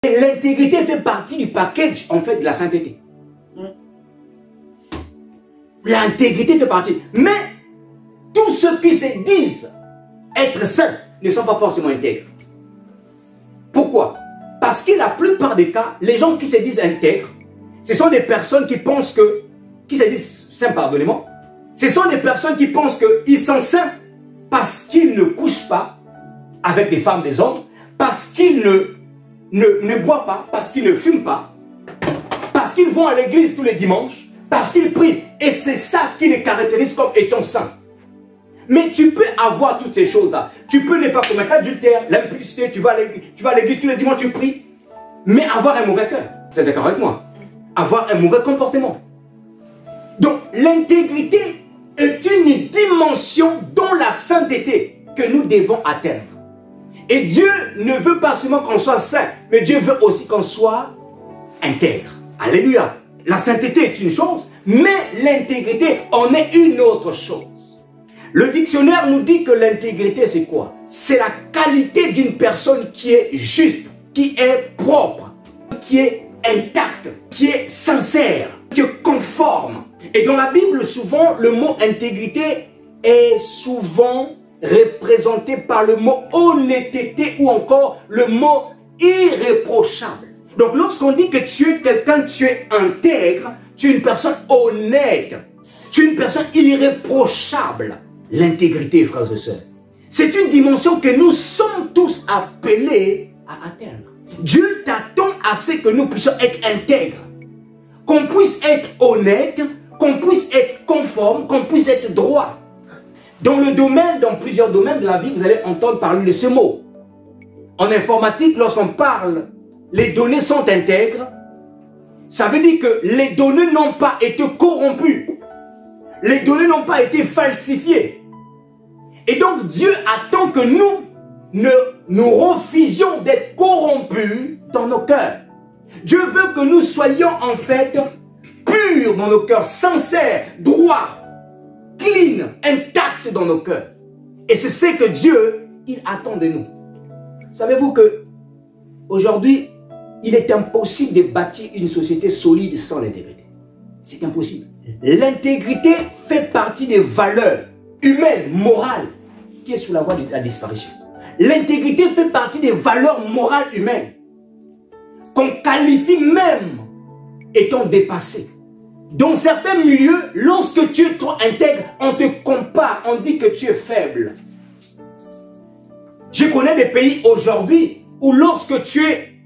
L'intégrité fait partie du package, en fait, de la sainteté. L'intégrité fait partie. Mais tous ceux qui se disent être saints ne sont pas forcément intègres. Pourquoi? Parce que la plupart des cas, les gens qui se disent intègres, ce sont des personnes qui pensent que, qui se disent saints, pardonnez-moi, ce sont des personnes qui pensent qu'ils sont saints parce qu'ils ne couchent pas avec des femmes, des hommes, parce qu'ils ne boivent pas, parce qu'ils ne fument pas, parce qu'ils vont à l'église tous les dimanches, parce qu'ils prient. Et c'est ça qui les caractérise comme étant saints. Mais tu peux avoir toutes ces choses-là. Tu peux ne pas commettre l'adultère, l'impudicité, tu vas à l'église tous les dimanches, tu pries, mais avoir un mauvais cœur. Vous êtes d'accord avec moi? Avoir un mauvais comportement. Donc, l'intégrité est une dimension dans la sainteté que nous devons atteindre. Et Dieu ne veut pas seulement qu'on soit saint, mais Dieu veut aussi qu'on soit intègre. Alléluia. La sainteté est une chose, mais l'intégrité en est une autre chose. Le dictionnaire nous dit que l'intégrité, c'est quoi? C'est la qualité d'une personne qui est juste, qui est propre, qui est intacte, qui est sincère, qui est conforme. Et dans la Bible, souvent, le mot intégrité est souvent représenté par le mot honnêteté ou encore le mot irréprochable. Donc, lorsqu'on dit que tu es quelqu'un, tu es intègre, tu es une personne honnête, tu es une personne irréprochable. L'intégrité, frères et sœurs, c'est une dimension que nous sommes tous appelés à atteindre. Dieu t'attend à ce que nous puissions être intègres, qu'on puisse être honnête, qu'on puisse être conforme, qu'on puisse être droit. Dans plusieurs domaines de la vie, vous allez entendre parler de ce mot. En informatique, lorsqu'on parle, les données sont intègres, ça veut dire que les données n'ont pas été corrompues. Les données n'ont pas été falsifiées. Et donc Dieu attend que nous refusions d'être corrompus dans nos cœurs. Dieu veut que nous soyons en fait purs dans nos cœurs, sincères, droits, clean, intacts dans nos cœurs. Et c'est ce que Dieu, il attend de nous. Savez-vous que aujourd'hui, il est impossible de bâtir une société solide sans l'intégrité. C'est impossible. L'intégrité fait partie des valeurs humaines, morales, qui est sous la voie de la disparition. L'intégrité fait partie des valeurs morales humaines qu'on qualifie même étant dépassées. Dans certains milieux, lorsque tu es trop intègre, on te compare, on dit que tu es faible. Je connais des pays aujourd'hui où lorsque tu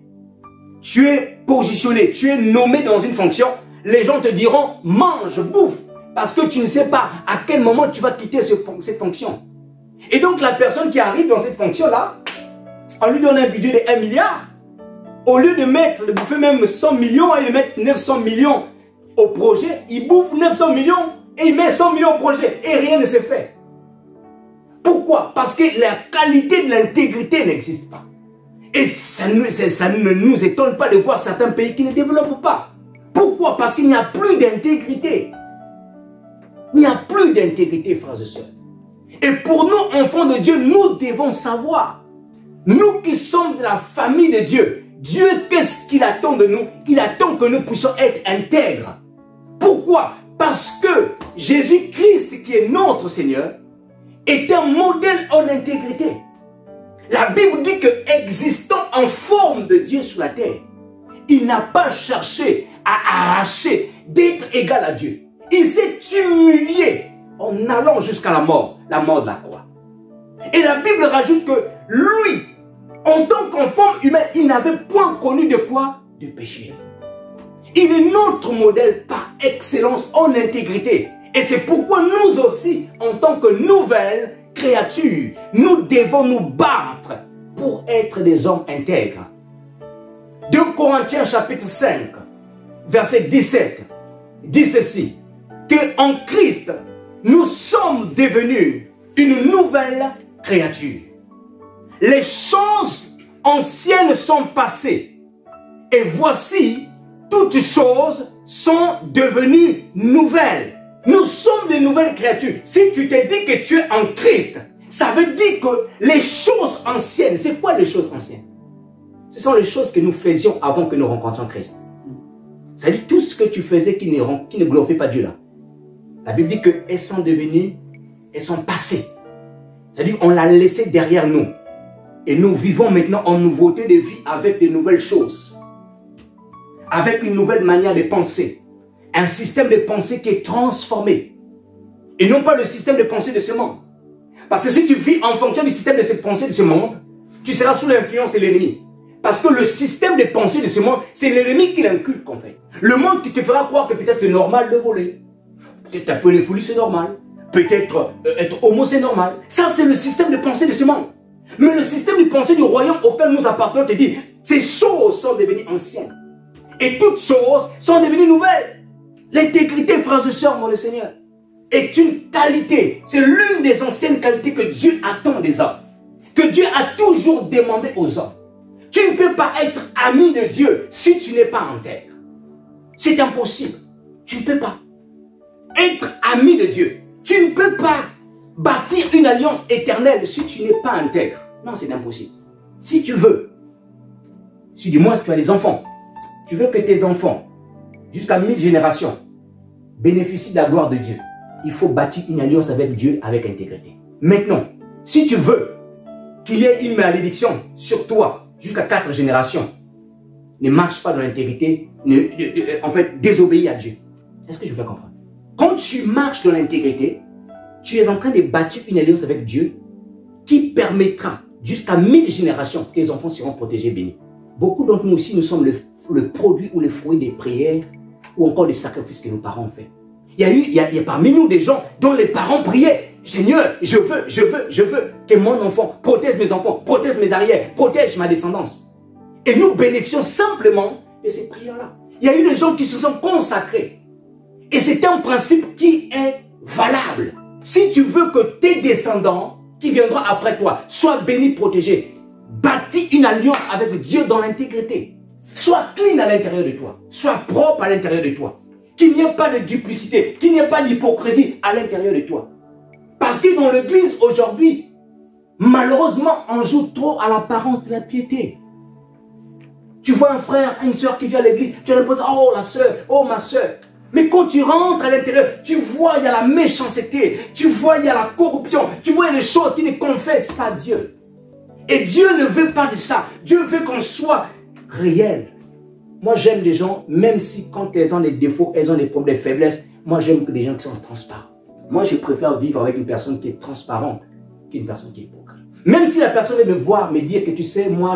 es positionné, tu es nommé dans une fonction, les gens te diront mange, bouffe, parce que tu ne sais pas à quel moment tu vas quitter cette fonction. Et donc la personne qui arrive dans cette fonction-là, on lui donne un budget de 1 milliard, au lieu de bouffer même 100 millions et de mettre 900 millions au projet, il bouffe 900 millions et il met 100 millions au projet et rien ne se fait. Pourquoi? Parce que la qualité de l'intégrité n'existe pas. Et ça ne nous étonne pas de voir certains pays qui ne développent pas. Pourquoi? Parce qu'il n'y a plus d'intégrité. Il n'y a plus d'intégrité, frères et sœurs. Et pour nous, enfants de Dieu, nous devons savoir, nous qui sommes de la famille de Dieu, Dieu, qu'est-ce qu'il attend de nous? Il attend que nous puissions être intègres. Pourquoi? Parce que Jésus-Christ, qui est notre Seigneur, est un modèle en intégrité. La Bible dit que existant en forme de Dieu sur la terre, il n'a pas cherché à arracher d'être égal à Dieu. Il s'est humilié en allant jusqu'à la mort de la croix. Et la Bible rajoute que lui, en tant qu'en forme humaine, il n'avait point connu de quoi? De péché. Il est notre modèle par excellence en intégrité. Et c'est pourquoi nous aussi, en tant que nouvelles créatures, nous devons nous battre pour être des hommes intègres. 2 Corinthiens chapitre 5, verset 17, dit ceci, que en Christ, nous sommes devenus une nouvelle créature. Les choses anciennes sont passées et voici, toutes choses sont devenues nouvelles. Nous sommes des nouvelles créatures. Si tu te dis que tu es en Christ, ça veut dire que les choses anciennes, c'est quoi les choses anciennes? Ce sont les choses que nous faisions avant que nous rencontrions Christ. C'est-à-dire tout ce que tu faisais qui ne glorifiait pas Dieu là. La Bible dit qu'elles sont devenues, elles sont passées. C'est-à-dire qu'on l'a laissé derrière nous. Et nous vivons maintenant en nouveauté de vie avec de nouvelles choses. Avec une nouvelle manière de penser. Un système de pensée qui est transformé. Et non pas le système de pensée de ce monde. Parce que si tu vis en fonction du système de pensée de ce monde, tu seras sous l'influence de l'ennemi. Parce que le système de pensée de ce monde, c'est l'ennemi qui l'inculque en fait. Le monde qui te fera croire que peut-être c'est normal de voler. Peut-être un peu de folie, c'est normal. Peut-être être homo, c'est normal. Ça, c'est le système de pensée de ce monde. Mais le système de pensée du royaume auquel nous appartenons te dit, ces choses sont devenues anciennes. Et toutes choses sont devenues nouvelles. L'intégrité, frères et sœurs, mon Seigneur, est une qualité. C'est l'une des anciennes qualités que Dieu attend des hommes. Que Dieu a toujours demandé aux hommes. Tu ne peux pas être ami de Dieu si tu n'es pas intègre. C'est impossible. Tu ne peux pas être ami de Dieu. Tu ne peux pas bâtir une alliance éternelle si tu n'es pas intègre. Non, c'est impossible. Si tu veux, si du moins tu as des enfants, tu veux que tes enfants, jusqu'à 1000 générations, bénéficient de la gloire de Dieu, il faut bâtir une alliance avec Dieu avec intégrité. Maintenant, si tu veux qu'il y ait une malédiction sur toi jusqu'à 4 générations, ne marche pas dans l'intégrité, en fait, désobéis à Dieu. Est-ce que je peux comprendre? Quand tu marches dans l'intégrité, tu es en train de bâtir une alliance avec Dieu qui permettra jusqu'à 1000 générations que tes enfants seront protégés, bénis. Beaucoup d'entre nous aussi, nous sommes le produit ou le fruit des prières ou encore des sacrifices que nos parents ont fait. Il y a parmi nous des gens dont les parents priaient. Seigneur, je veux que mon enfant protège mes enfants, protège mes arrières, protège ma descendance. Et nous bénéficions simplement de ces prières-là. Il y a eu des gens qui se sont consacrés. Et c'est un principe qui est valable. Si tu veux que tes descendants qui viendront après toi soient bénis, protégés, bâtis une alliance avec Dieu dans l'intégrité. Sois clean à l'intérieur de toi. Sois propre à l'intérieur de toi. Qu'il n'y ait pas de duplicité, qu'il n'y ait pas d'hypocrisie à l'intérieur de toi. Parce que dans l'église aujourd'hui, malheureusement, on joue trop à l'apparence de la piété. Tu vois un frère, une soeur qui vient à l'église, tu as l'impression, oh la soeur, oh ma soeur. Mais quand tu rentres à l'intérieur, tu vois, il y a la méchanceté, tu vois, il y a la corruption, tu vois, il y a des choses qui ne confessent pas Dieu. Et Dieu ne veut pas de ça. Dieu veut qu'on soit réel. Moi, j'aime les gens, même si quand elles ont des défauts, elles ont des problèmes, des faiblesses, moi, j'aime que les gens qui sont transparents. Moi, je préfère vivre avec une personne qui est transparente qu'une personne qui est hypocrite. Même si la personne vient me voir, me dire que tu sais, moi,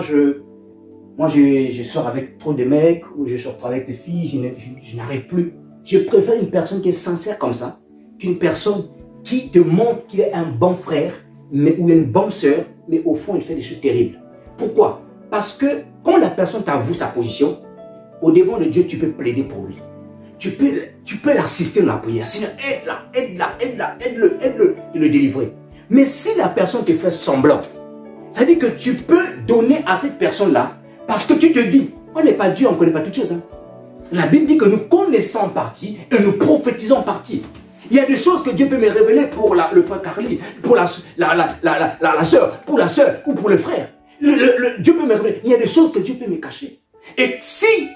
je sors avec trop de mecs, ou je sors avec des filles, je n'arrive plus. Je préfère une personne qui est sincère comme ça, qu'une personne qui te montre qu'il est un bon frère, ou une bonne sœur, mais au fond, il fait des choses terribles. Pourquoi? Parce que quand la personne t'avoue sa position, au devant de Dieu, tu peux plaider pour lui. Tu peux l'assister dans la prière. Seigneur, aide-le, de le délivrer. Mais si la personne te fait semblant, ça veut dire que tu peux donner à cette personne-là, parce que tu te dis, on n'est pas Dieu, on ne connaît pas toutes choses. Hein. La Bible dit que nous connaissons en partie et nous prophétisons en partie. Il y a des choses que Dieu peut me révéler pour le frère Carly, pour la soeur, pour la soeur ou pour le frère. Dieu peut me révéler. Il y a des choses que Dieu peut me cacher. Et si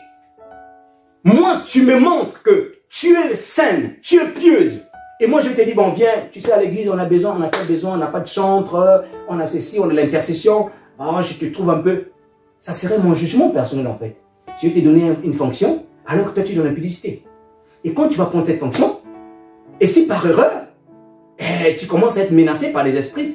moi, tu me montres que tu es saine, tu es pieuse, et moi je te dis, bon viens, tu sais à l'église on a besoin, on n'a pas besoin, on n'a pas de chantre, on a ceci, on a l'intercession, oh, je te trouve un peu, ça serait mon jugement personnel en fait. Je vais te donner une fonction, alors que toi tu es dans l'impudicité. Et quand tu vas prendre cette fonction, et si par erreur, tu commences à être menacé par les esprits,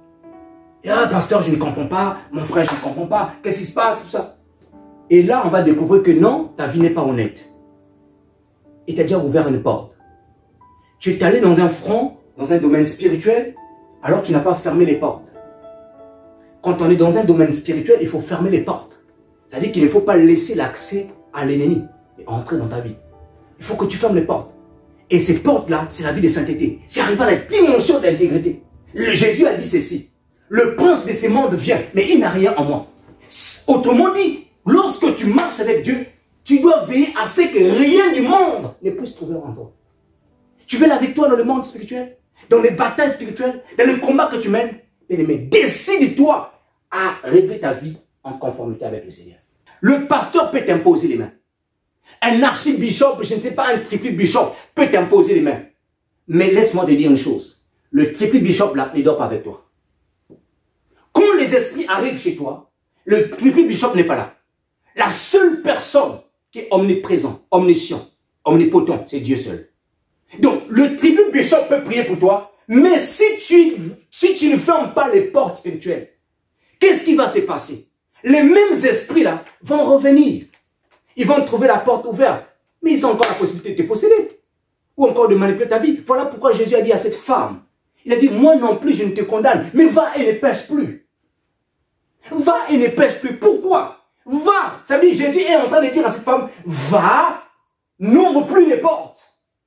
ah pasteur je ne comprends pas, mon frère je ne comprends pas, qu'est-ce qui se passe, tout ça. Et là, on va découvrir que non, ta vie n'est pas honnête. Et tu as déjà ouvert une porte. Tu es allé dans un front, dans un domaine spirituel, alors tu n'as pas fermé les portes. Quand on est dans un domaine spirituel, il faut fermer les portes. C'est-à-dire qu'il ne faut pas laisser l'accès à l'ennemi entrer dans ta vie. Il faut que tu fermes les portes. Et ces portes-là, c'est la vie de sainteté. C'est arriver à la dimension d'intégrité. Jésus a dit ceci. Le prince de ce monde vient, mais il n'a rien en moi. Autrement dit, lorsque tu marches avec Dieu, tu dois veiller à ce que rien du monde ne puisse trouver en toi. Tu veux la victoire dans le monde spirituel, dans les batailles spirituelles, dans le combat que tu mènes. Bien-aimé, décide-toi à régler ta vie en conformité avec le Seigneur. Le pasteur peut t'imposer les mains. Un archibishop, je ne sais pas, un triple bishop peut t'imposer les mains. Mais laisse-moi te dire une chose. Le triple bishop là ne dort pas avec toi. Quand les esprits arrivent chez toi, le triple bishop n'est pas là. La seule personne qui est omniprésent, omniscient, omnipotent, c'est Dieu seul. Donc, le triple bishop peut prier pour toi, mais si tu ne fermes pas les portes spirituelles, qu'est-ce qui va se passer? Les mêmes esprits-là vont revenir. Ils vont trouver la porte ouverte, mais ils ont encore la possibilité de te posséder, ou encore de manipuler ta vie. Voilà pourquoi Jésus a dit à cette femme, il a dit, moi non plus je ne te condamne, mais va et ne pêche plus. Va et ne pêche plus. Pourquoi? Va. Ça veut dire, Jésus est en train de dire à cette femme, va, n'ouvre plus les portes.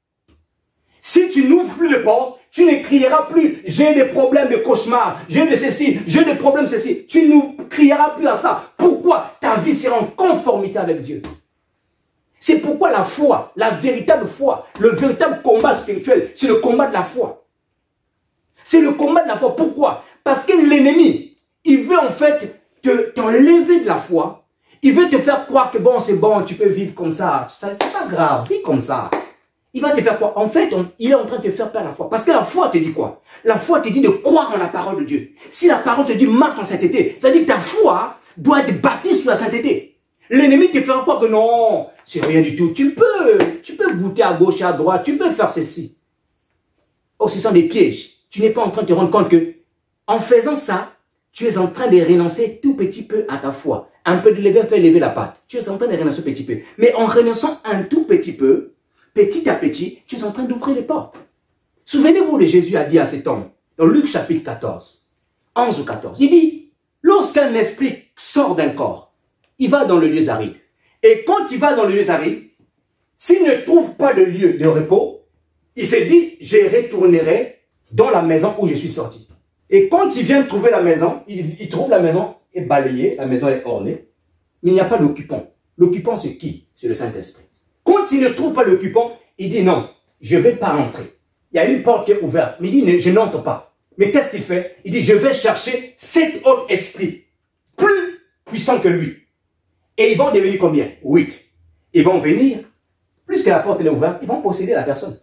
Si tu n'ouvres plus les portes, tu ne crieras plus, j'ai des problèmes de cauchemar, j'ai de ceci, j'ai des problèmes de ceci. Tu ne crieras plus à ça. Pourquoi? Ta vie sera en conformité avec Dieu. C'est pourquoi la foi, la véritable foi, le véritable combat spirituel, c'est le combat de la foi. C'est le combat de la foi. Pourquoi? Parce que l'ennemi, il veut en fait t'enlever de la foi. Il veut te faire croire que bon, c'est bon, tu peux vivre comme ça. C'est pas grave, vis comme ça. Il va te faire quoi? En fait, il est en train de te faire perdre la foi. Parce que la foi te dit quoi? La foi te dit de croire en la parole de Dieu. Si la parole te dit marche en sainteté, ça veut dire que ta foi doit être bâtie sur la sainteté. L'ennemi te fera croire que non, c'est rien du tout. Tu peux goûter à gauche et à droite, tu peux faire ceci. Oh, ce sont des pièges. Tu n'es pas en train de te rendre compte que, en faisant ça, tu es en train de renoncer tout petit peu à ta foi. Un peu de levain fait lever la pâte. Tu es en train de renoncer petit peu. Mais en renonçant un tout petit peu, petit à petit, tu es en train d'ouvrir les portes. Souvenez-vous de Jésus a dit à cet homme, dans Luc chapitre 14, 11 ou 14, il dit, lorsqu'un esprit sort d'un corps, il va dans le lieu aride. Et quand il va dans le lieu aride, s'il ne trouve pas de lieu de repos, il se dit, je retournerai dans la maison où je suis sorti. Et quand il vient trouver la maison, il trouve la maison est balayée, la maison est ornée, mais il n'y a pas d'occupant. L'occupant, c'est qui? C'est le Saint-Esprit. Quand il ne trouve pas l'occupant, il dit non, je ne vais pas entrer. Il y a une porte qui est ouverte, mais il dit je n'entre pas. Mais qu'est-ce qu'il fait? Il dit je vais chercher cet autre esprit, plus puissant que lui. Et ils vont devenir combien? 8. Ils vont venir, plus que la porte est ouverte, ils vont posséder la personne.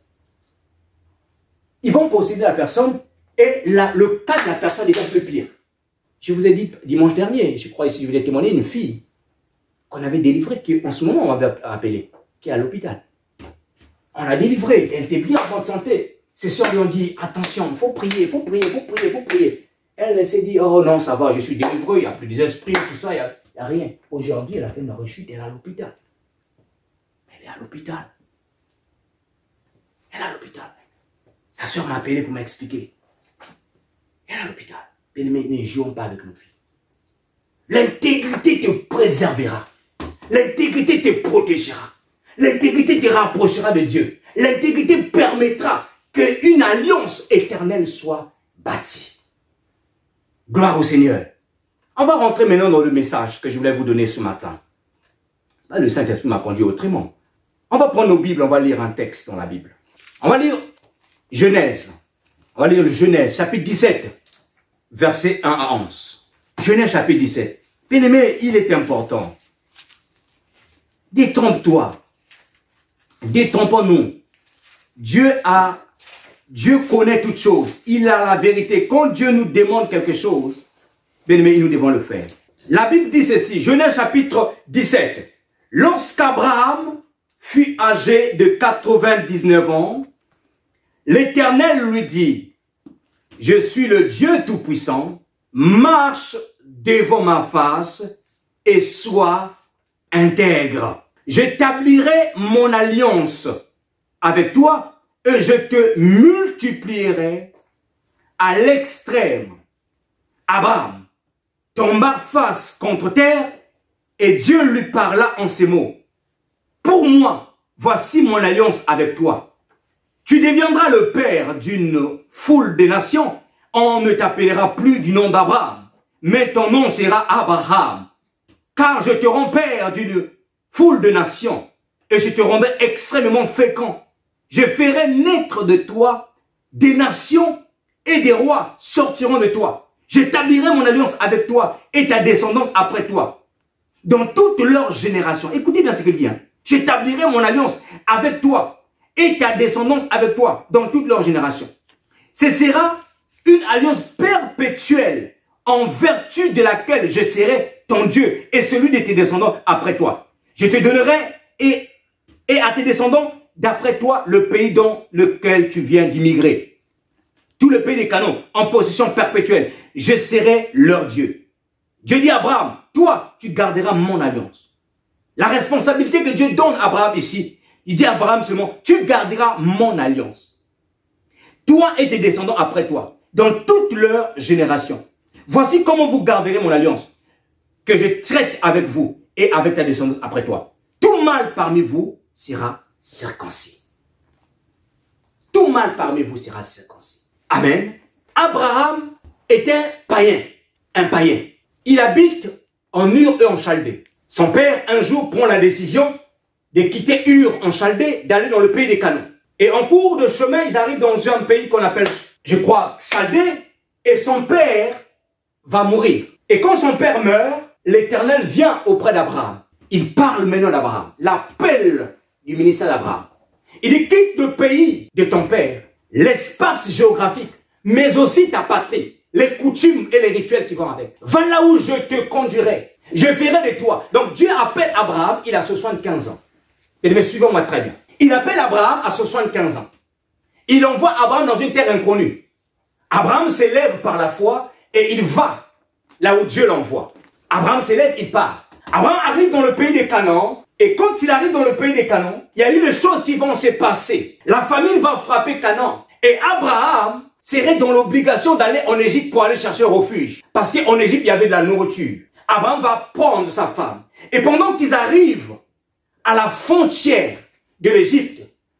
Ils vont posséder la personne et le cas de la personne est un peu pire. Je vous ai dit dimanche dernier, je crois ici, je voulais témoigner une fille qu'on avait délivrée, qui en ce moment on m'avait appelé, qui est à l'hôpital. On l'a délivrée, elle était bien en bonne santé. Ses soeurs lui ont dit, attention, il faut prier, il faut prier, il faut prier, il faut prier. Elle s'est dit, oh non, ça va, je suis délivrée, il n'y a plus des esprits, tout ça, il n'y a rien. Aujourd'hui, elle a fait une rechute, elle est à l'hôpital. Elle est à l'hôpital. Elle est à l'hôpital. Sa soeur m'a appelé pour m'expliquer. Elle est à l'hôpital. Mais ne jouons pas avec nos vies. L'intégrité te préservera. L'intégrité te protégera. L'intégrité te rapprochera de Dieu. L'intégrité permettra qu'une alliance éternelle soit bâtie. Gloire au Seigneur. On va rentrer maintenant dans le message que je voulais vous donner ce matin. Le Saint-Esprit m'a conduit autrement. On va prendre nos Bibles, on va lire un texte dans la Bible. On va lire Genèse. On va lire le Genèse, chapitre 17, versets 1 à 11. Genèse, chapitre 17. Bien-aimé, il est important. Détrompe-toi. Détrompons-nous. Dieu connaît toutes choses. Il a la vérité. Quand Dieu nous demande quelque chose, bien-aimé, nous devons le faire. La Bible dit ceci, Genèse chapitre 17. Lorsqu'Abraham fut âgé de 99 ans, l'Éternel lui dit, je suis le Dieu Tout-Puissant, marche devant ma face et sois intègre. J'établirai mon alliance avec toi et je te multiplierai à l'extrême. Abraham tomba face contre terre et Dieu lui parla en ces mots. Pour moi, voici mon alliance avec toi. Tu deviendras le père d'une foule de nations. On ne t'appellera plus du nom d'Abraham, mais ton nom sera Abraham. Car je te rends père d'une foule de nations et je te rendrai extrêmement fécond. Je ferai naître de toi des nations et des rois sortiront de toi. J'établirai mon alliance avec toi et ta descendance après toi, dans toutes leurs générations. Écoutez bien ce qu'il dit. Hein. J'établirai mon alliance avec toi et ta descendance avec toi, dans toutes leurs générations. Ce sera une alliance perpétuelle, en vertu de laquelle je serai ton Dieu et celui de tes descendants après toi. Je te donnerai et à tes descendants d'après toi le pays dans lequel tu viens d'immigrer. Tout le pays des Canaan en possession perpétuelle. Je serai leur Dieu. Dieu dit à Abraham, toi, tu garderas mon alliance. La responsabilité que Dieu donne à Abraham ici, il dit à Abraham seulement, tu garderas mon alliance. Toi et tes descendants après toi, dans toutes leurs générations. Voici comment vous garderez mon alliance, que je traite avec vous et avec ta descendance après toi. Tout mâle parmi vous sera circoncis. Tout mâle parmi vous sera circoncis. Amen. Abraham est un païen. Un païen. Il habite en Ur et en Chaldée. Son père, un jour, prend la décision de quitter Ur en Chaldée, d'aller dans le pays des Canaan. Et en cours de chemin, ils arrivent dans un pays qu'on appelle, je crois, Chaldée, et son père va mourir. Et quand son père meurt, l'Éternel vient auprès d'Abraham. Il parle maintenant d'Abraham, l'appel du ministère d'Abraham. Il dit, quitte le pays de ton père, l'espace géographique, mais aussi ta patrie, les coutumes et les rituels qui vont avec. Va là où je te conduirai. Je ferai de toi. Donc Dieu appelle Abraham, il a 75 ans. Et mais suivez-moi très bien. Il appelle Abraham à 75 ans. Il envoie Abraham dans une terre inconnue. Abraham s'élève par la foi et il va là où Dieu l'envoie. Abraham s'élève, il part. Abraham arrive dans le pays des Canaan. Et quand il arrive dans le pays des Canaan, il y a eu des choses qui vont se passer. La famine va frapper Canaan. Et Abraham serait dans l'obligation d'aller en Égypte pour aller chercher refuge. Parce qu'en Égypte, il y avait de la nourriture. Abraham va prendre sa femme. Et pendant qu'ils arrivent à la frontière de l'Égypte,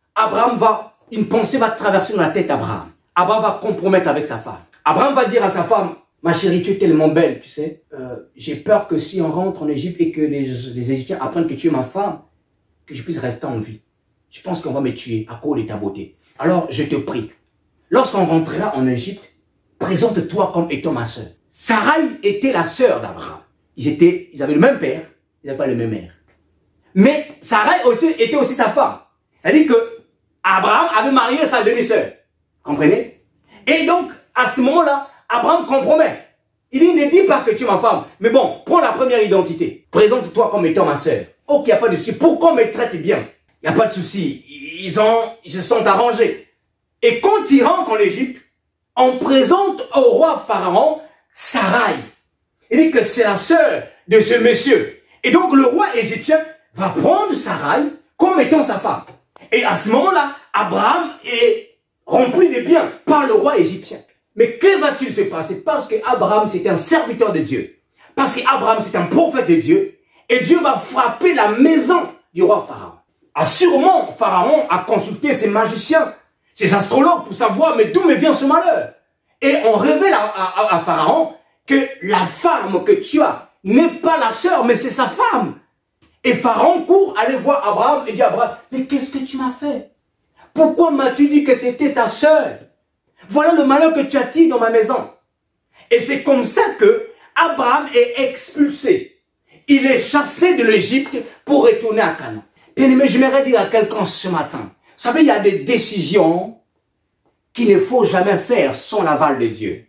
une pensée va traverser dans la tête d'Abraham. Abraham va compromettre avec sa femme. Abraham va dire à sa femme, ma chérie, tu es tellement belle, tu sais. J'ai peur que si on rentre en Égypte et que les Égyptiens apprennent que tu es ma femme, que je puisse rester en vie. Je pense qu'on va me tuer à cause de ta beauté. Alors, je te prie, lorsqu'on rentrera en Égypte, présente-toi comme étant ma sœur. Sarai était la sœur d'Abraham. Ils avaient le même père, ils n'avaient pas le même mère. Mais Sarai était aussi sa femme. C'est-à-dire que Abraham avait marié sa demi-sœur. Comprenez? Et donc, à ce moment-là, Abraham compromet. Il dit, ne dis pas que tu es ma femme. Mais bon, prends la première identité. Présente-toi comme étant ma sœur. Ok, il n'y a pas de souci. Pourquoi on me traite bien? Il n'y a pas de souci. Ils se sont arrangés. Et quand ils rentrent en Égypte, on présente au roi Pharaon Sarai. Il dit que c'est la sœur de ce monsieur. Et donc le roi égyptien va prendre Sarai comme étant sa femme. Et à ce moment-là, Abraham est rempli de biens par le roi égyptien. Mais que va-t-il se passer? Parce que Abraham, c'est un serviteur de Dieu. Parce qu'Abraham, c'est un prophète de Dieu. Et Dieu va frapper la maison du roi Pharaon. Ah, sûrement, Pharaon a consulté ses magiciens, ses astrologues pour savoir, mais d'où me vient ce malheur? Et on révèle à Pharaon que la femme que tu as n'est pas la sœur, mais c'est sa femme. Et Pharaon court aller voir Abraham et dit à Abraham, mais qu'est-ce que tu m'as fait? Pourquoi m'as-tu dit que c'était ta sœur? Voilà le malheur que tu as tiré dans ma maison. Et c'est comme ça que Abraham est expulsé. Il est chassé de l'Égypte pour retourner à Canaan. Bien-aimé, j'aimerais dire à quelqu'un ce matin, vous savez, il y a des décisions qu'il ne faut jamais faire sans l'aval de Dieu.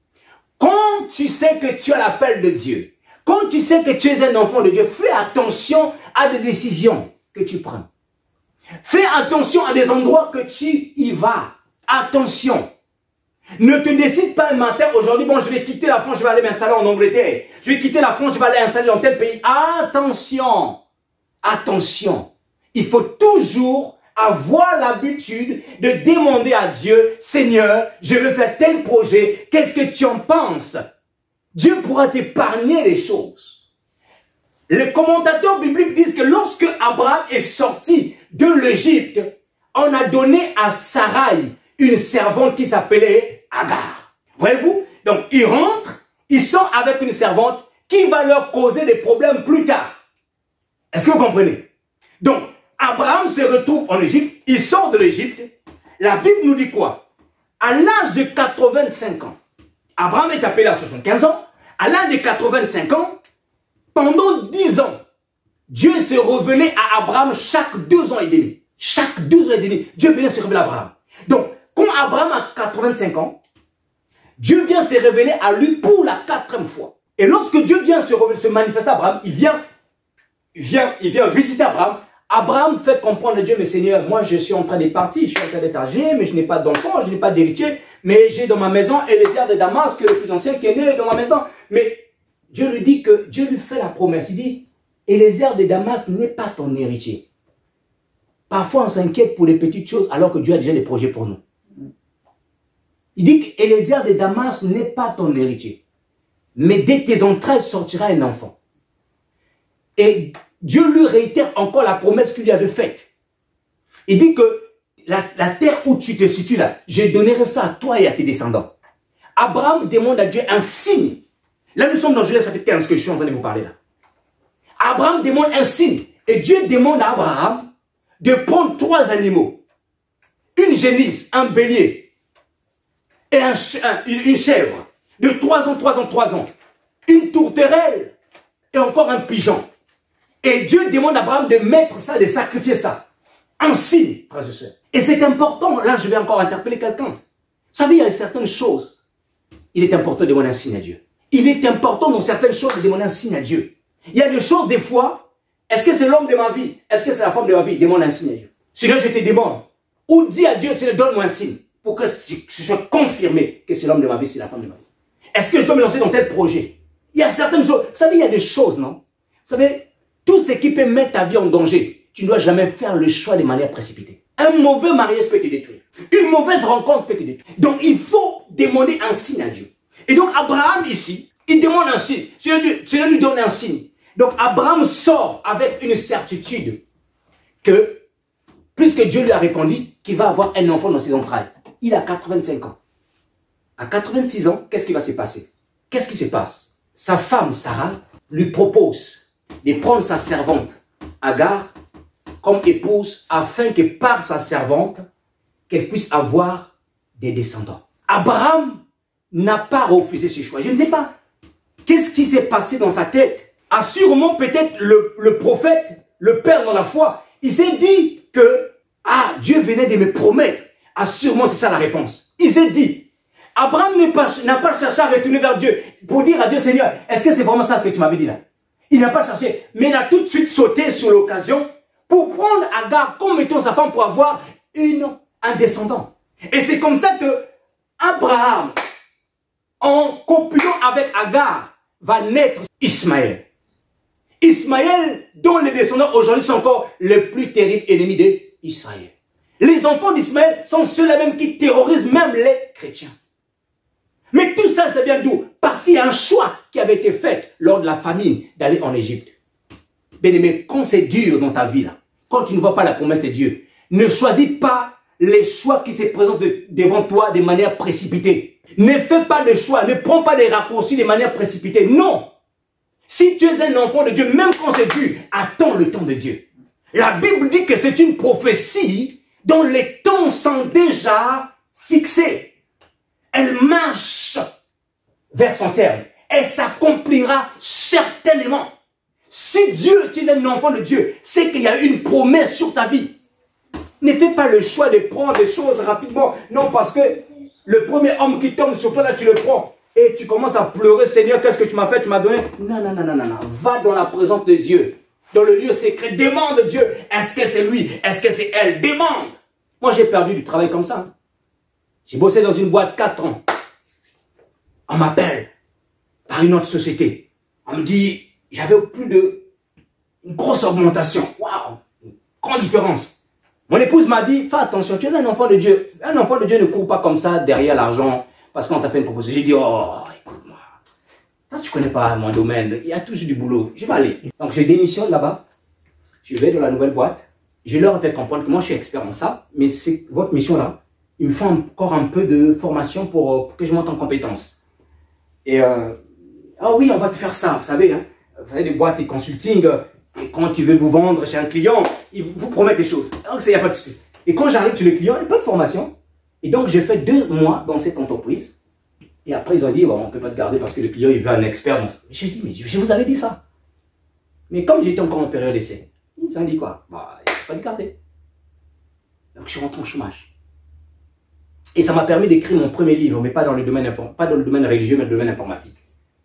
Quand tu sais que tu as l'appel de Dieu, quand tu sais que tu es un enfant de Dieu, fais attention à des décisions que tu prends. Fais attention à des endroits que tu y vas. Attention. Ne te décide pas un matin, aujourd'hui, bon, je vais quitter la France, je vais aller m'installer en Angleterre. Je vais quitter la France, je vais aller m'installer dans tel pays. Attention. Attention. Il faut toujours avoir l'habitude de demander à Dieu, Seigneur, je veux faire tel projet, qu'est-ce que tu en penses? Dieu pourra t'épargner les choses. Les commentateurs bibliques disent que lorsque Abraham est sorti de l'Égypte, on a donné à Sarai une servante qui s'appelait Agar. Voyez-vous? Donc, ils rentrent, ils sont avec une servante qui va leur causer des problèmes plus tard. Est-ce que vous comprenez? Donc, Abraham se retrouve en Égypte, il sort de l'Égypte. La Bible nous dit quoi? À l'âge de 85 ans, Abraham est appelé à 75 ans. À l'âge de 85 ans, pendant 10 ans, Dieu s'est révélé à Abraham chaque 2 ans et demi. Chaque 2 ans et demi, Dieu venait se révéler à Abraham. Donc, quand Abraham a 85 ans, Dieu vient se révéler à lui pour la 4e fois. Et lorsque Dieu vient se manifester à Abraham, il vient visiter Abraham. Abraham fait comprendre à Dieu, mais Seigneur, moi je suis en train de partir, je suis en train d'être âgé, mais je n'ai pas d'enfant, je n'ai pas d'héritier, mais j'ai dans ma maison Éléazar de Damas, le plus ancien qui est né dans ma maison. Mais Dieu lui dit que, Dieu lui fait la promesse, il dit, Éléazar de Damas n'est pas ton héritier. Parfois on s'inquiète pour les petites choses alors que Dieu a déjà des projets pour nous. Il dit qu'Éléazar de Damas n'est pas ton héritier, mais dès tes entrailles sortira un enfant. Et Dieu lui réitère encore la promesse qu'il lui avait faite. Il dit que la terre où tu te situes là, je donnerai ça à toi et à tes descendants. Abraham demande à Dieu un signe. Là nous sommes dans Genèse chapitre 15 que je suis en train de vous parler là. Abraham demande un signe. Et Dieu demande à Abraham de prendre 3 animaux. Une génisse, un bélier et une chèvre. De 3 ans, 3 ans, 3 ans. Une tourterelle et encore un pigeon. Et Dieu demande à Abraham de mettre ça, de sacrifier ça. Un signe, frères et sœurs. Et c'est important, là je vais encore interpeller quelqu'un. Vous savez, il y a certaines choses, il est important de demander un signe à Dieu. Il est important dans certaines choses de demander un signe à Dieu. Il y a des choses, des fois, est-ce que c'est l'homme de ma vie? Est-ce que c'est la femme de ma vie? Demande un signe à Dieu. Sinon je te demande, ou dis à Dieu, Seigneur, donne-moi un signe, pour que je sois confirmé que c'est l'homme de ma vie, c'est la femme de ma vie. Est-ce que je dois me lancer dans tel projet? Il y a certaines choses, vous savez, il y a des choses, non? Vous savez, tout ce qui peut mettre ta vie en danger, tu ne dois jamais faire le choix de manière précipitée. Un mauvais mariage peut te détruire. Une mauvaise rencontre peut te détruire. Donc il faut demander un signe à Dieu. Et donc Abraham ici, il demande un signe. Dieu lui donne un signe. Donc Abraham sort avec une certitude que, puisque Dieu lui a répondu qu'il va avoir un enfant dans ses entrailles, il a 85 ans. À 86 ans, qu'est-ce qui va se passer? Qu'est-ce qui se passe? Sa femme, Sarah, lui propose de prendre sa servante, Agar, comme épouse, afin que par sa servante, qu'elle puisse avoir des descendants. Abraham n'a pas refusé ce choix. Je ne sais pas. Qu'est-ce qui s'est passé dans sa tête? A sûrement peut-être le prophète, le père dans la foi, il s'est dit que, ah, Dieu venait de me promettre. Ah, sûrement c'est ça la réponse. Il s'est dit, Abraham n'a pas cherché à retourner vers Dieu pour dire à Dieu, Seigneur, est-ce que c'est vraiment ça que tu m'avais dit là? Il n'a pas cherché, mais il a tout de suite sauté sur l'occasion pour prendre Agar comme étant sa femme pour avoir un descendant. Et c'est comme ça que Abraham, en copulant avec Agar, va naître Ismaël. Ismaël, dont les descendants aujourd'hui sont encore les plus terribles ennemis d'Israël. Les enfants d'Ismaël sont ceux-là même qui terrorisent même les chrétiens. Mais tout ça, ça vient d'où? Parce qu'il y a un choix qui avait été fait lors de la famine d'aller en Égypte. Bien-aimé, quand c'est dur dans ta vie, là, quand tu ne vois pas la promesse de Dieu, ne choisis pas les choix qui se présentent devant toi de manière précipitée. Ne fais pas de choix, ne prends pas des raccourcis de manière précipitée. Non! Si tu es un enfant de Dieu, même quand c'est dur, attends le temps de Dieu. La Bible dit que c'est une prophétie dont les temps sont déjà fixés. Elle marche vers son terme. Elle s'accomplira certainement. Si Dieu, tu es un enfant de Dieu, c'est qu'il y a une promesse sur ta vie. Ne fais pas le choix de prendre des choses rapidement. Non, parce que le premier homme qui tombe sur toi, là, tu le prends. Et tu commences à pleurer, Seigneur, qu'est-ce que tu m'as fait? Tu m'as donné. Non, non, non, non, non, non. Va dans la présence de Dieu. Dans le lieu secret. Demande Dieu. Est-ce que c'est lui? Est-ce que c'est elle? Demande. Moi, j'ai perdu du travail comme ça. J'ai bossé dans une boîte 4 ans. On m'appelle par une autre société. On me dit, j'avais une grosse augmentation. Waouh! Grande différence. Mon épouse m'a dit, fais attention, tu es un enfant de Dieu. Un enfant de Dieu ne court pas comme ça derrière l'argent parce qu'on t'a fait une proposition. J'ai dit, oh, écoute-moi. Toi, tu connais pas mon domaine. Il y a toujours du boulot. Je vais aller. Donc, je démissionne là-bas. Je vais dans la nouvelle boîte. Je leur ai fait comprendre que moi, je suis expert en ça. Mais c'est votre mission là. Il me faut encore un peu de formation pour que je monte en compétence. Et, ah oui, on va te faire ça, vous savez, hein. Vous savez, des boîtes et consulting, et quand tu veux vous vendre chez un client, ils vous promettent des choses. Donc, il n'y a pas de souci. Et quand j'arrive chez le client, il n'y a pas de formation. Et donc, j'ai fait 2 mois dans cette entreprise. Et après, ils ont dit, bon, on ne peut pas te garder parce que le client, il veut un expert. J'ai dit, mais je vous avais dit ça. Mais comme j'étais encore en période d'essai, ils ont dit quoi? Bah, il ne faut pas te garder. Donc, je suis rentré en chômage. Et ça m'a permis d'écrire mon premier livre, mais pas dans le domaine religieux, mais dans le domaine informatique.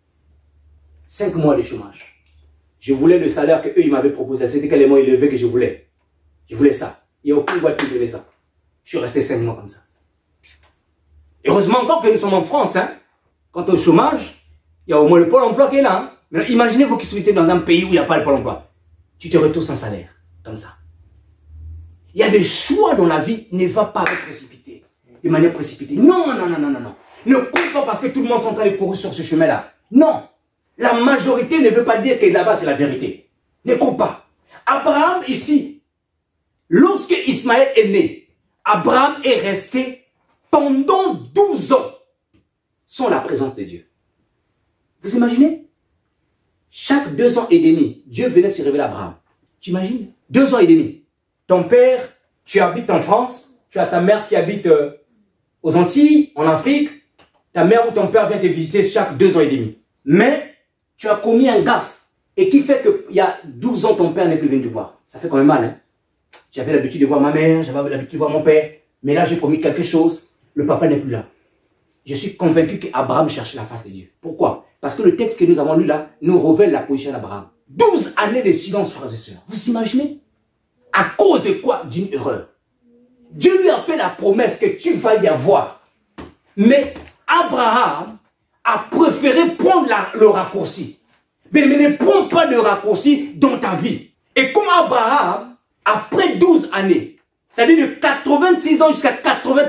5 mois de chômage. Je voulais le salaire qu'eux, ils m'avaient proposé. C'était tellement élevé que je voulais. Je voulais ça. Il n'y a aucune boîte qui me donnait ça. Je suis resté 5 mois comme ça. Heureusement encore que nous sommes en France. Hein. Quant au chômage, il y a au moins le pôle emploi qui est là. Hein. Mais imaginez-vous qui souhaitez dans un pays où il n'y a pas le pôle emploi. Tu te retrouves sans salaire. Comme ça. Il y a des choix dans la vie. Ne va pas avec précipité. De manière précipitée. Non, non, non, non, non, non. Ne cours pas parce que tout le monde est en train de courir sur ce chemin-là. Non. La majorité ne veut pas dire que là-bas c'est la vérité. Ne cours pas. Abraham ici, lorsque Ismaël est né, Abraham est resté pendant 12 ans sans la présence de Dieu. Vous imaginez? Chaque 2 ans et demi, Dieu venait se révéler à Abraham. Tu imagines? 2 ans et demi. Ton père, tu habites en France, tu as ta mère qui habite aux Antilles, en Afrique. Ta mère ou ton père vient te visiter chaque 2 ans et demi. Mais tu as commis un gaffe et qui fait qu'il y a 12 ans, ton père n'est plus venu te voir. Ça fait quand même mal. Hein? J'avais l'habitude de voir ma mère, j'avais l'habitude de voir mon père. Mais là, j'ai commis quelque chose. Le papa n'est plus là. Je suis convaincu qu'Abraham cherchait la face de Dieu. Pourquoi? Parce que le texte que nous avons lu là nous révèle la position d'Abraham. 12 années de silence, frères et sœurs. Vous imaginez? À cause de quoi? D'une erreur. Dieu lui a fait la promesse que tu vas y avoir. Mais Abraham a préféré prendre le raccourci. Mais ne prends pas de raccourci dans ta vie. Et comme Abraham, après 12 années, c'est-à-dire de 86 ans jusqu'à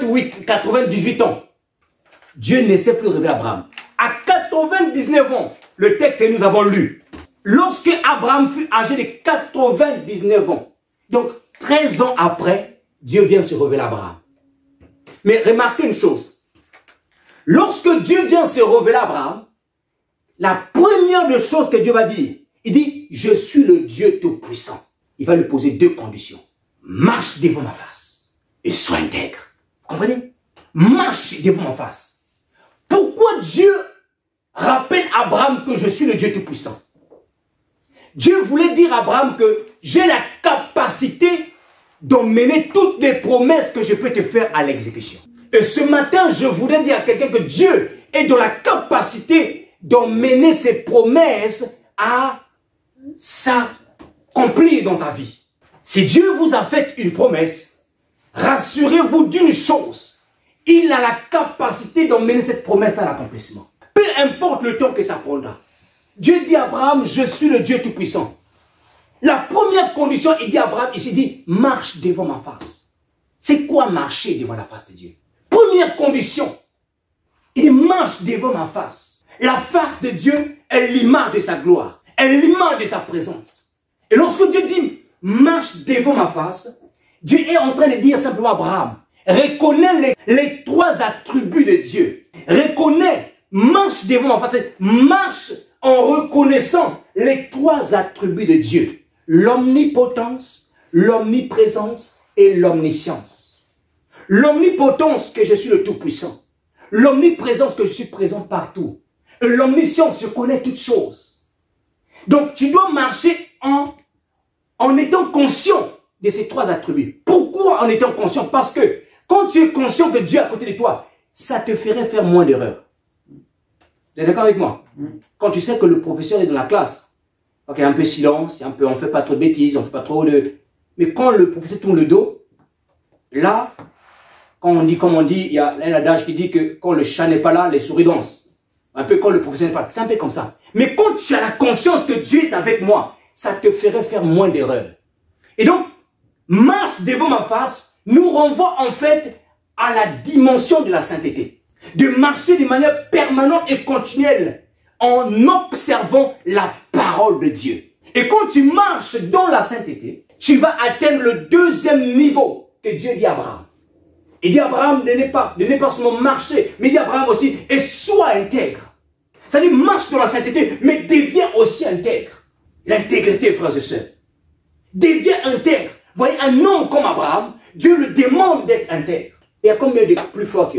98 ans, Dieu ne s'est plus révélé à Abraham. À 99 ans, le texte que nous avons lu, lorsque Abraham fut âgé de 99 ans, donc 13 ans après, Dieu vient se révéler à Abraham. Mais remarquez une chose. Lorsque Dieu vient se révéler à Abraham, la première des choses que Dieu va dire, il dit, je suis le Dieu Tout-Puissant. Il va lui poser 2 conditions. Marche devant ma face et sois intègre. Vous comprenez? Marche devant ma face. Pourquoi Dieu rappelle à Abraham que je suis le Dieu Tout-Puissant? Dieu voulait dire à Abraham que j'ai la capacité d'emmener toutes les promesses que je peux te faire à l'exécution. Et ce matin, je voudrais dire à quelqu'un que Dieu est dans la capacité d'emmener ses promesses à s'accomplir dans ta vie. Si Dieu vous a fait une promesse, rassurez-vous d'une chose, il a la capacité d'emmener cette promesse à l'accomplissement. Peu importe le temps que ça prendra. Dieu dit à Abraham, je suis le Dieu Tout-Puissant. La première condition, il dit à Abraham, il dit, marche devant ma face. C'est quoi marcher devant la face de Dieu? Première condition, il dit, marche devant ma face. La face de Dieu est l'image de sa gloire, est l'image de sa présence. Et lorsque Dieu dit, marche devant ma face, Dieu est en train de dire simplement à Abraham, reconnais les 3 attributs de Dieu. Reconnais, marche devant ma face, marche en reconnaissant les 3 attributs de Dieu. L'omnipotence, l'omniprésence et l'omniscience. L'omnipotence, que je suis le Tout-Puissant. L'omniprésence, que je suis présent partout. Et l'omniscience, je connais toutes choses. Donc, tu dois marcher en étant conscient de ces 3 attributs. Pourquoi en étant conscient? Parce que quand tu es conscient que Dieu est à côté de toi, ça te ferait faire moins d'erreurs. Vous êtes d'accord avec moi? Quand tu sais que le professeur est dans la classe, ok, un peu silence, on ne fait pas trop de bêtises, on ne fait pas trop de... Mais quand le professeur tourne le dos, là, comme on dit, il y a un adage qui dit que quand le chat n'est pas là, les souris dansent. Un peu quand le professeur n'est pas là, c'est un peu comme ça. Mais quand tu as la conscience que Dieu est avec moi, ça te ferait faire moins d'erreurs. Et donc, marche devant ma face nous renvoie en fait à la dimension de la sainteté. De marcher de manière permanente et continuelle en observant la parole de Dieu. Et quand tu marches dans la sainteté, tu vas atteindre le 2e niveau que Dieu dit à Abraham. Il dit à Abraham de ne pas seulement marcher, mais il dit à Abraham aussi, et sois intègre. C'est-à-dire, marche dans la sainteté, mais deviens aussi intègre. L'intégrité, frères et sœurs. Deviens intègre. Vous voyez, un homme comme Abraham, Dieu le demande d'être intègre. Il y a combien de plus forts que nous?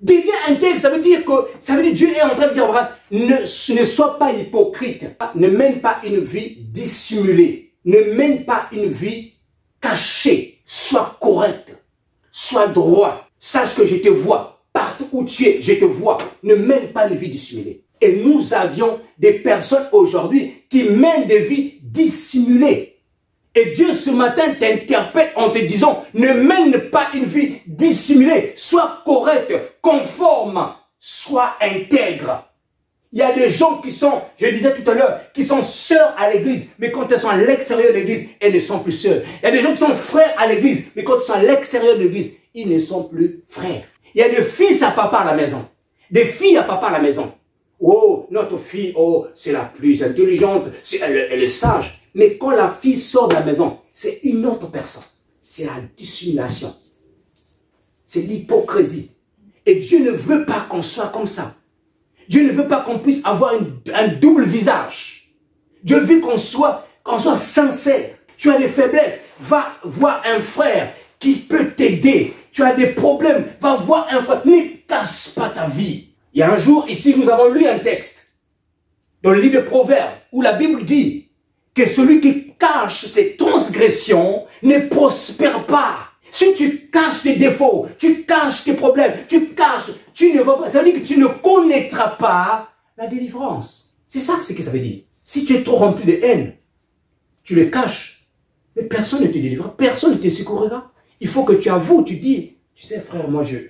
Deviens intègre, ça veut dire que Dieu est en train de dire à Abraham, ne sois pas hypocrite, ne mène pas une vie dissimulée, ne mène pas une vie cachée, sois correct, sois droit, sache que je te vois, partout où tu es, je te vois, ne mène pas une vie dissimulée. Et nous avions des personnes aujourd'hui qui mènent des vies dissimulées. Et Dieu ce matin t'interpelle en te disant, ne mène pas une vie dissimulée, sois correct, conforme, sois intègre. Il y a des gens qui sont, je disais tout à l'heure, qui sont sœurs à l'église, mais quand elles sont à l'extérieur de l'église, elles ne sont plus sœurs. Il y a des gens qui sont frères à l'église, mais quand ils sont à l'extérieur de l'église, ils ne sont plus frères. Il y a des fils à papa à la maison, des filles à papa à la maison. Oh, notre fille, oh, c'est la plus intelligente, elle est sage. Mais quand la fille sort de la maison, c'est une autre personne. C'est la dissimulation. C'est l'hypocrisie. Et Dieu ne veut pas qu'on soit comme ça. Dieu ne veut pas qu'on puisse avoir un double visage. Dieu veut qu'on soit sincère. Tu as des faiblesses, va voir un frère qui peut t'aider. Tu as des problèmes, va voir un frère. Ne cache pas ta vie. Il y a un jour, ici, nous avons lu un texte dans le livre de Proverbes où la Bible dit que celui qui cache ses transgressions ne prospère pas. Si tu caches tes défauts, tu caches tes problèmes, tu ne vas pas, ça veut dire que tu ne connaîtras pas la délivrance. C'est ça ce que ça veut dire. Si tu es trop rempli de haine, tu le caches, mais personne ne te délivrera, personne ne te secourira. Il faut que tu avoues, tu dis, tu sais frère, moi je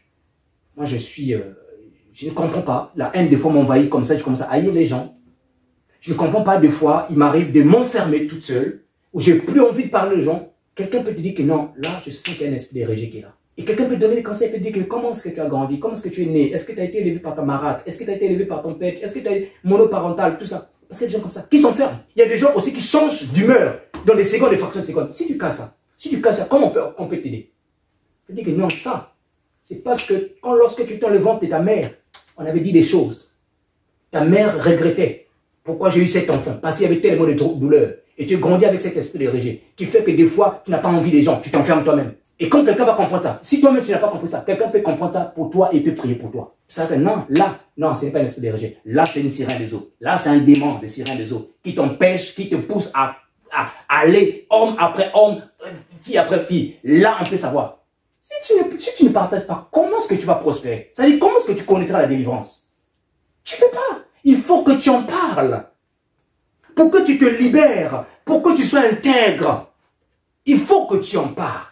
ne comprends pas. La haine des fois m'envahit comme ça, je commence à haïr les gens. Je ne comprends pas, des fois, il m'arrive de m'enfermer toute seule, où j'ai plus envie de parler aux gens. Quelqu'un peut te dire que non, là, je sens qu'il y a un esprit de rejet qui est là. Et quelqu'un peut te donner des conseils, peut te dire que comment est-ce que tu as grandi, comment est-ce que tu es né, est-ce que tu as été élevé par ta marade, est-ce que tu as été élevé par ton père, est-ce que tu as été monoparental, tout ça. Parce qu'il y a des gens comme ça qui s'enferment. Il y a des gens aussi qui changent d'humeur dans des secondes, des fractions de secondes. Si tu casses ça, comment on peut t'aider? On peut dire que non, ça, c'est parce que lorsque tu étais dans le ventre de ta mère, on avait dit des choses. Ta mère regrettait. Pourquoi j'ai eu cet enfant? Parce qu'il y avait tellement de douleur. Et tu grandis avec cet esprit de rejet qui fait que des fois, tu n'as pas envie des gens, tu t'enfermes toi-même. Et quand quelqu'un va comprendre ça, si toi-même tu n'as pas compris ça, quelqu'un peut comprendre ça pour toi et peut prier pour toi. Ça fait non, là, non, ce n'est pas un esprit de rejet. Là, c'est une sirène des eaux. Là, c'est un démon de sirène des eaux qui t'empêche, qui te pousse à aller homme après homme, fille après fille. Là, on peut savoir. Si tu ne partages pas, comment est-ce que tu vas prospérer? C'est-à-dire, comment est-ce que tu connaîtras la délivrance? Tu ne peux pas. Il faut que tu en parles. Pour que tu te libères, pour que tu sois intègre, il faut que tu en parles.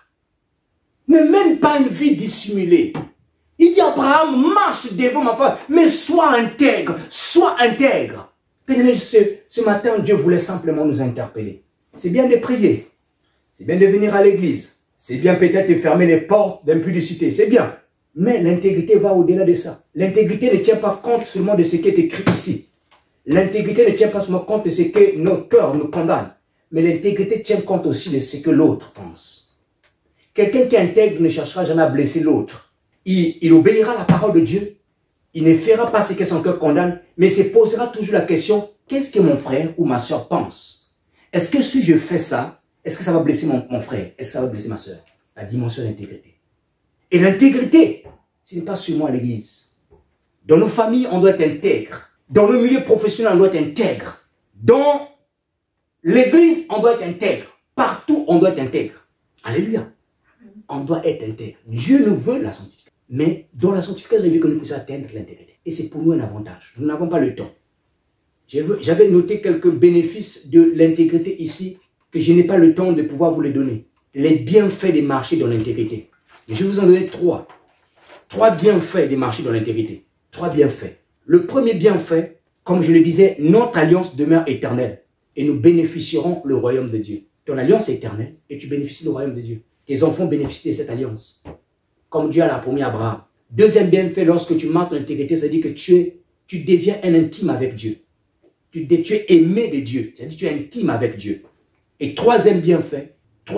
Ne mène pas une vie dissimulée. Il dit à Abraham, marche devant ma femme, mais sois intègre, sois intègre. Bien-aimés, ce matin, Dieu voulait simplement nous interpeller. C'est bien de prier, c'est bien de venir à l'église, c'est bien peut-être de fermer les portes d'impudicité, c'est bien. Mais l'intégrité va au-delà de ça. L'intégrité ne tient pas compte seulement de ce qui est écrit ici. L'intégrité ne tient pas seulement compte de ce que nos cœurs nous condamnent. Mais l'intégrité tient compte aussi de ce que l'autre pense. Quelqu'un qui est intègre ne cherchera jamais à blesser l'autre. Il obéira à la parole de Dieu. Il ne fera pas ce que son cœur condamne, mais se posera toujours la question, qu'est-ce que mon frère ou ma soeur pense? Est-ce que si je fais ça, est-ce que ça va blesser mon frère? Est-ce que ça va blesser ma soeur? La dimension de l'intégrité. Et l'intégrité, ce n'est pas seulement à l'église. Dans nos familles, on doit être intègre. Dans le milieu professionnel, on doit être intègre. Dans l'église, on doit être intègre. Partout, on doit être intègre. Alléluia. On doit être intègre. Dieu nous veut la sanctification. Mais dans la sanctification, il veut que nous puissions atteindre l'intégrité. Et c'est pour nous un avantage. Nous n'avons pas le temps. J'avais noté quelques bénéfices de l'intégrité ici que je n'ai pas le temps de pouvoir vous les donner. Les bienfaits des marchés dans l'intégrité. Je vais vous en donner trois. Trois bienfaits des marchés dans l'intégrité. Trois bienfaits. Le premier bienfait, comme je le disais, notre alliance demeure éternelle. Et nous bénéficierons le royaume de Dieu. Ton alliance est éternelle et tu bénéficies du royaume de Dieu. Tes enfants bénéficient de cette alliance. Comme Dieu a promis à Abraham. Deuxième bienfait, lorsque tu marques l'intégrité, ça dit que tu deviens un intime avec Dieu. Tu es aimé de Dieu. C'est-à-dire que tu es intime avec Dieu. Et troisième bienfait,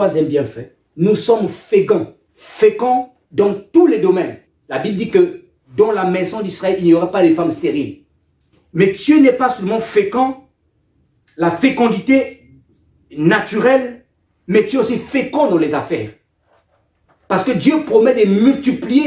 nous sommes féconds. Féconds dans tous les domaines. La Bible dit que dans la maison d'Israël, il n'y aura pas de femmes stériles. Mais Dieu n'est pas seulement fécond, la fécondité naturelle, mais tu es aussi fécond dans les affaires. Parce que Dieu promet de multiplier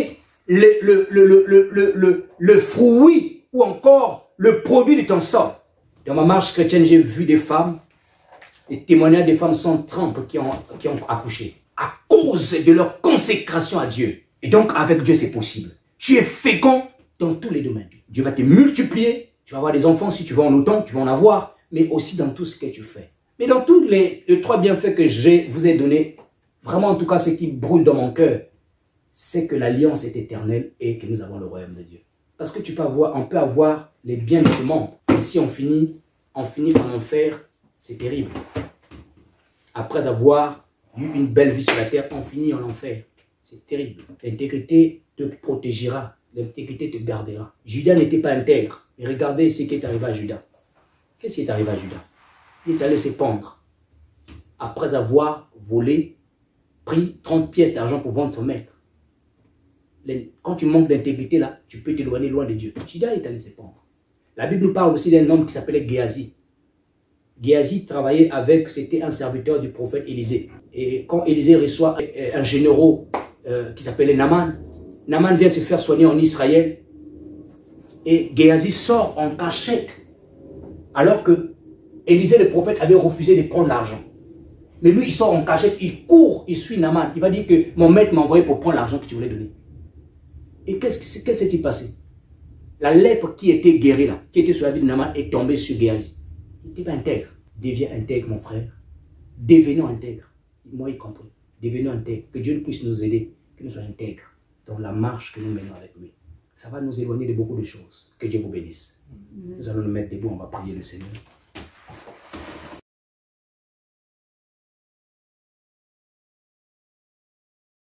le fruit ou encore le produit de ton sort. Dans ma marche chrétienne, j'ai vu des femmes, des témoignages des femmes sans trempe qui ont accouché à cause de leur consécration à Dieu. Et donc, avec Dieu, c'est possible. Tu es fécond dans tous les domaines. Dieu va te multiplier. Tu vas avoir des enfants si tu veux en autant, tu vas en avoir, mais aussi dans tout ce que tu fais. Mais dans tous les 3 bienfaits que je vous ai donnés, vraiment en tout cas ce qui brûle dans mon cœur, c'est que l'alliance est éternelle et que nous avons le royaume de Dieu. Parce que on peut avoir les biens de ce monde. Et si on finit en enfer, c'est terrible. Après avoir eu une belle vie sur la terre, on finit en enfer. C'est terrible. L'intégrité te protégera. L'intégrité te gardera. Judas n'était pas intègre. Mais regardez ce qui est arrivé à Judas. Qu'est-ce qui est arrivé à Judas? Il est allé se pendre. Après avoir volé, pris 30 pièces d'argent pour vendre son maître. Quand tu manques d'intégrité là, tu peux t'éloigner loin de Dieu. Judas est allé se pendre. La Bible nous parle aussi d'un homme qui s'appelait Géasi. Géasi travaillait avec, c'était un serviteur du prophète Élisée. Et quand Élisée reçoit un général qui s'appelait Naaman, Naaman vient se faire soigner en Israël. Et Géasi sort en cachette. Alors que Élisée le prophète avait refusé de prendre l'argent. Mais lui, il sort en cachette, il court, il suit Naaman. Il va dire que mon maître m'a envoyé pour prendre l'argent que tu voulais donner. Et qu'est-ce qui s'est passé? La lèpre qui était guérie là, qui était sur la vie de Naaman, est tombée sur Géasi. Il n'était pas intègre. Deviens intègre, mon frère. Devenons intègres. Moi y compris. Devenons intègres. Que Dieu puisse nous aider, que nous soyons intègres dans la marche que nous menons avec lui. Ça va nous éloigner de beaucoup de choses. Que Dieu vous bénisse. Nous allons nous mettre debout, on va prier le Seigneur.